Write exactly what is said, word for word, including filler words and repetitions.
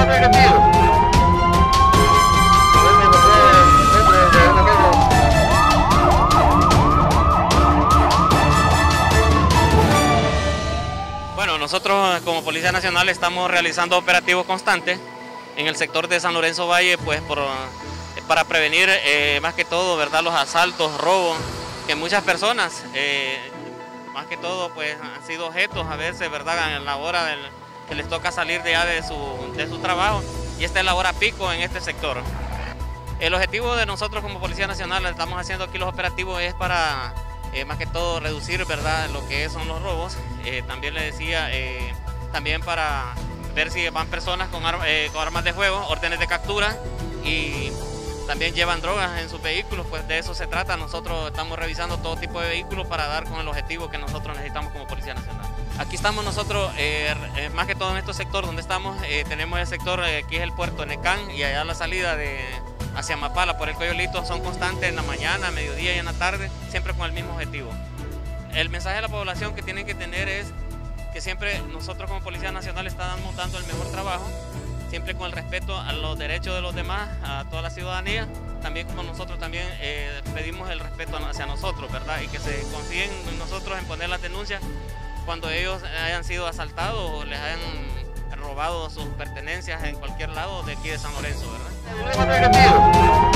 Bueno, nosotros como Policía Nacional estamos realizando operativos constantes en el sector de San Lorenzo Valle, pues por, para prevenir eh, más que todo, ¿verdad?, los asaltos, robos, que muchas personas, eh, más que todo, pues han sido objetos a veces, ¿verdad?, en la hora del, que les toca salir de, ya de, su, de su trabajo, y esta es la hora pico en este sector. El objetivo de nosotros como Policía Nacional, estamos haciendo aquí los operativos, es para Eh, más que todo reducir, ¿verdad?, lo que son los robos. Eh, también le decía, eh, también para ver si van personas con, ar eh, con armas de fuego, órdenes de captura, y también llevan drogas en sus vehículos, pues de eso se trata. Nosotros estamos revisando todo tipo de vehículos para dar con el objetivo que nosotros necesitamos como Policía Nacional. Aquí estamos nosotros, eh, eh, más que todo en este sector donde estamos, eh, tenemos el sector, eh, aquí es el puerto de Necán, y allá la salida de hacia Mapala por el Coyolito son constantes en la mañana, mediodía y en la tarde, siempre con el mismo objetivo. El mensaje de la población que tienen que tener es que siempre nosotros como Policía Nacional estamos dando el mejor trabajo, siempre con el respeto a los derechos de los demás, a toda la ciudadanía, también como nosotros también eh, pedimos el respeto hacia nosotros, ¿verdad? Y que se confíen en nosotros en poner las denuncias cuando ellos hayan sido asaltados o les hayan robado sus pertenencias en cualquier lado de aquí de San Lorenzo, ¿verdad?